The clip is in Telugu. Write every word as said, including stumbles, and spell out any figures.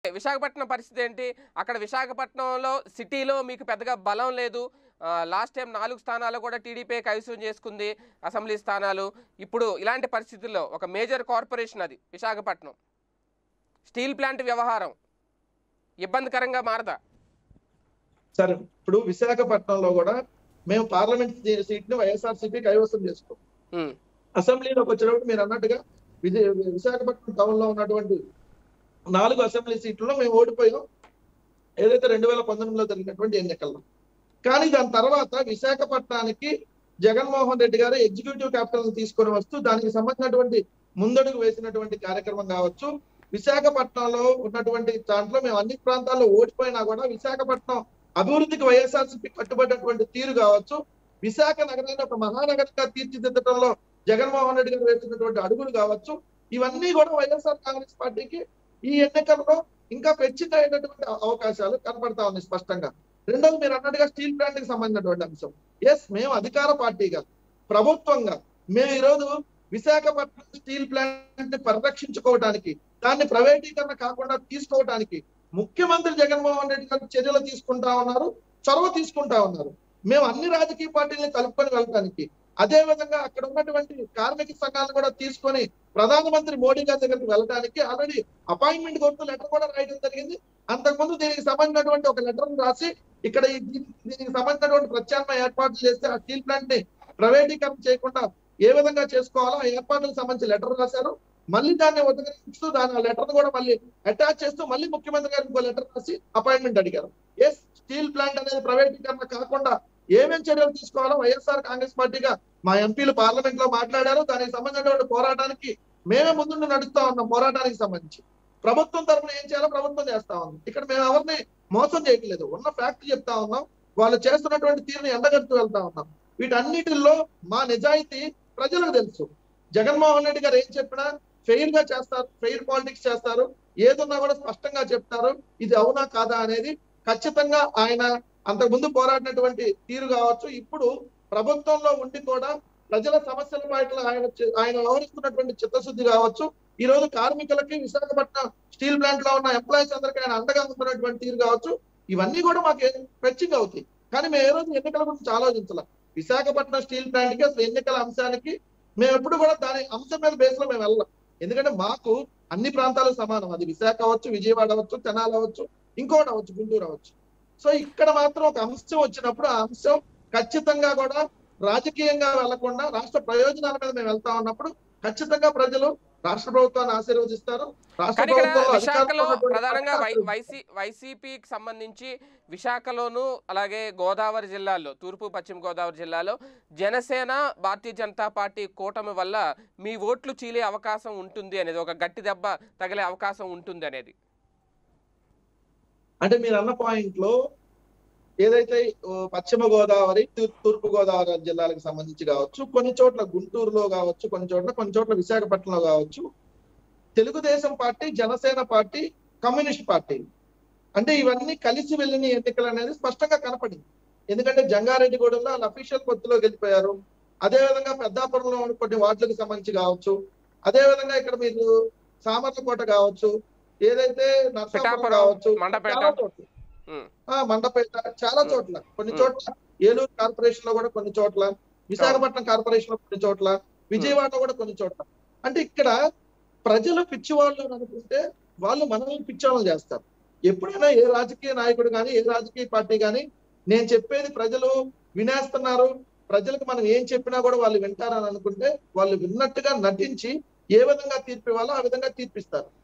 విశాఖపట్నం పరిస్థితి ఏంటి? అక్కడ విశాఖపట్నంలో సిటీలో మీకు పెద్దగా బలం లేదు. ఆహ్, లాస్ట్ టైం నాలుగు స్థానాలు కూడా టీడీపీ కైవసం చేసుకుంది అసెంబ్లీ స్థానాలు. ఇప్పుడు ఇలాంటి పరిస్థితుల్లో ఒక మేజర్ కార్పొరేషన్ అది విశాఖపట్నం. స్టీల్ ప్లాంట్ వ్యవహారం ఇబ్బందికరంగా మారదా? సరే, ఇప్పుడు విశాఖపట్నంలో కూడా మేము పార్లమెంట్ సీట్ ని వైఎస్ఆర్సీపీ కైవసం చేసుకోం. హ్మ్. అసెంబ్లీలోకి వచ్చినప్పుడు మీరు అన్నట్టుగా విజయ విశాఖపట్నం టౌన్ లో ఉన్నటువంటి నాలుగు అసెంబ్లీ సీట్లలో మేము ఓడిపోయాం, ఏదైతే రెండు వేల పంతొమ్మిదిలో జరిగినటువంటి ఎన్నికల్లో. కానీ దాని తర్వాత విశాఖపట్నానికి జగన్మోహన్ రెడ్డి గారు ఎగ్జిక్యూటివ్ క్యాపిటల్ తీసుకొని వస్తూ దానికి సంబంధించినటువంటి ముందడుగు వేసినటువంటి కార్యక్రమం కావచ్చు. విశాఖపట్నంలో ఉన్నటువంటి దాంట్లో మేము అన్ని ప్రాంతాల్లో ఓడిపోయినా కూడా విశాఖపట్నం అభివృద్ధికి వైఎస్ఆర్సీపీ కట్టుబడినటువంటి తీరు కావచ్చు, విశాఖ నగరాన్ని ఒక మహానగరంగా తీర్చిదిద్దడంలో జగన్మోహన్ రెడ్డి గారు వేసినటువంటి అడుగులు కావచ్చు, ఇవన్నీ కూడా వైఎస్ఆర్ కాంగ్రెస్ పార్టీకి ఈ ఎన్నికల్లో ఇంకా పెంచిత అయినటువంటి అవకాశాలు కనపడతా ఉన్నాయి స్పష్టంగా. రెండోది మీరు అన్నట్టుగా స్టీల్ ప్లాంట్ కి సంబంధించినటువంటి అంశం. ఎస్, మేము అధికార పార్టీగా ప్రభుత్వంగా మేము ఈరోజు విశాఖపట్నం స్టీల్ ప్లాంట్ ని పరిరక్షించుకోవడానికి, దాన్ని ప్రైవేటీకరణ కాకుండా తీసుకోవడానికి ముఖ్యమంత్రి జగన్మోహన్ రెడ్డి గారు చర్యలు తీసుకుంటా ఉన్నారు, చొరవ తీసుకుంటా ఉన్నారు. మేము అన్ని రాజకీయ పార్టీలను కలుపుకొని వెళ్ళడానికి, అదే విధంగా అక్కడ ఉన్నటువంటి కార్మిక సంఘాలను కూడా తీసుకొని ప్రధానమంత్రి మోడీ గారి దగ్గరికి వెళ్ళడానికి ఆల్రెడీ అపాయింట్మెంట్ కోరుతూ లెటర్ కూడా రాయడం జరిగింది. అంతకుముందు దీనికి సంబంధించినటువంటి ఒక లెటర్ రాసి ఇక్కడ దీనికి సంబంధించినటువంటి ప్రత్యామ్నాయ ఏర్పాట్లు చేస్తే ఆ స్టీల్ ప్లాంట్ ని ప్రైవేటీకరణ చేయకుండా ఏ విధంగా చేసుకోవాలో ఆ ఏర్పాట్లకు సంబంధించి లెటర్ రాశారు. మళ్ళీ దాన్ని ఉదగరిస్తూ దాని ఆ లెటర్ కూడా మళ్ళీ అటాచ్ చేస్తూ మళ్ళీ ముఖ్యమంత్రి గారికి ఒక లెటర్ రాసి అపాయింట్మెంట్ అడిగారు. ఎస్, స్టీల్ ప్లాంట్ అనేది ప్రైవేటీకరణ కాకుండా ఏమేమి చర్యలు తీసుకోవాలో వైఎస్ఆర్ కాంగ్రెస్ పార్టీగా మా ఎంపీలు పార్లమెంట్ లో మాట్లాడారు. దానికి సంబంధించినటువంటి పోరాటానికి మేమే ముందుండి నడుస్తా ఉన్నాం. పోరాటానికి సంబంధించి ప్రభుత్వం తరఫున ఏం చేయాలో ప్రభుత్వం చేస్తా ఉంది. ఇక్కడ మేము ఎవరిని మోసం చేయట్లేదు, ఉన్న ఫ్యాక్ట్ చెప్తా ఉన్నాం, వాళ్ళు చేస్తున్నటువంటి తీరుని ఎండగడుతూ వెళ్తా ఉన్నాం. వీటన్నిటిల్లో మా నిజాయితీ ప్రజలకు తెలుసు. జగన్మోహన్ రెడ్డి గారు ఏం చెప్పినా ఫెయిర్ గా చేస్తారు, ఫెయిర్ పాలిటిక్స్ చేస్తారు, ఏదున్నా కూడా స్పష్టంగా చెప్తారు. ఇది అవునా కాదా అనేది ఖచ్చితంగా ఆయన అంతకుముందు పోరాడినటువంటి తీరు కావచ్చు, ఇప్పుడు ప్రభుత్వంలో ఉండి కూడా ప్రజల సమస్యల పట్ల ఆయన ఆయన వ్యవహరిస్తున్నటువంటి చిత్తశుద్ధి కావచ్చు, ఈ రోజు కార్మికులకి విశాఖపట్నం స్టీల్ ప్లాంట్ లో ఉన్న ఎంప్లాయీస్ అందరికీ ఆయన అండగా ఉంటున్నటువంటి తీరు కావచ్చు, ఇవన్నీ కూడా మాకు ఫెచ్చింగ్ అవుతాయి. కానీ మేము ఏ రోజు ఎన్నికల గురించి ఆలోచించాల. విశాఖపట్నం స్టీల్ ప్లాంట్ కి అసలు ఎన్నికల అంశానికి మేము ఎప్పుడు కూడా దాని అంశం మీద బేస్ లో మేము వెళ్ళాం. ఎందుకంటే మాకు అన్ని ప్రాంతాలు సమానం, అది విశాఖ అవ్వచ్చు, విజయవాడ అవ్వచ్చు, తెనాలి అవ్వచ్చు, ఇంకోటి అవ్వచ్చు, గుంటూరు అవ్వచ్చు. సో ఇక్కడ మాత్రం ఒక అంశం వచ్చినప్పుడు ఆ అంశం ఖచ్చితంగా కూడా రాజకీయంగా వెళ్లకుండా రాష్ట్ర ప్రయోజనాల మీద మేము వెళ్తా ఉన్నప్పుడు ఖచ్చితంగా ప్రజలు రాష్ట్ర ప్రభుత్వాన్ని ఆశీర్వదిస్తారు. రాష్ట్ర విశాఖలో ప్రధానంగా వైసీపీకి సంబంధించి విశాఖలోను అలాగే గోదావరి జిల్లాల్లో, తూర్పు పశ్చిమ గోదావరి జిల్లాలో జనసేన భారతీయ జనతా పార్టీ కూటమి వల్ల మీ ఓట్లు చీలే అవకాశం ఉంటుంది అనేది, ఒక గట్టి దెబ్బ తగిలే అవకాశం ఉంటుంది అనేది. అంటే మీరు అన్న పాయింట్ లో ఏదైతే పశ్చిమ గోదావరి, తూర్పు గోదావరి జిల్లాలకు సంబంధించి కావచ్చు, కొన్ని చోట్ల గుంటూరులో కావచ్చు, కొన్ని చోట్ల కొన్ని చోట్ల విశాఖపట్నంలో కావచ్చు, Telugudesam party, Janasena party, communist party అంటే ఇవన్నీ కలిసి వెళ్ళిన ఎన్నికలు అనేది స్పష్టంగా కనపడింది. ఎందుకంటే జంగారెడ్డిగూడెంలో వాళ్ళు అఫీషియల్ పొత్తులో గెలిపోయారు. అదేవిధంగా పెద్దాపురంలో కొన్ని వార్డులకు సంబంధించి కావచ్చు, అదే విధంగా ఇక్కడ మీరు సామర్లకోట కావచ్చు, ఏదైతే నర్సాపురం కావచ్చు, మండపేట, చాలా చోట్ల, కొన్ని చోట్ల ఏలూరు కార్పొరేషన్ లో కూడా కొన్ని చోట్ల, విశాఖపట్నం కార్పొరేషన్ లో కొన్ని చోట్ల, విజయవాడలో కూడా కొన్ని చోట్ల. అంటే ఇక్కడ ప్రజలు పిచ్చివాళ్ళు అనుకుంటే వాళ్ళు మనల్ని పిచ్చివాళ్ళు చేస్తారు. ఎప్పుడైనా ఏ రాజకీయ నాయకుడు కానీ ఏ రాజకీయ పార్టీ కానీ నేను చెప్పేది ప్రజలు వినేస్తున్నారు, ప్రజలకు మనం ఏం చెప్పినా కూడా వాళ్ళు వింటారని అనుకుంటే వాళ్ళు విన్నట్టుగా నటించి ఏ విధంగా తీర్పు ఇవ్వాలో ఆ విధంగా తీర్పిస్తారు.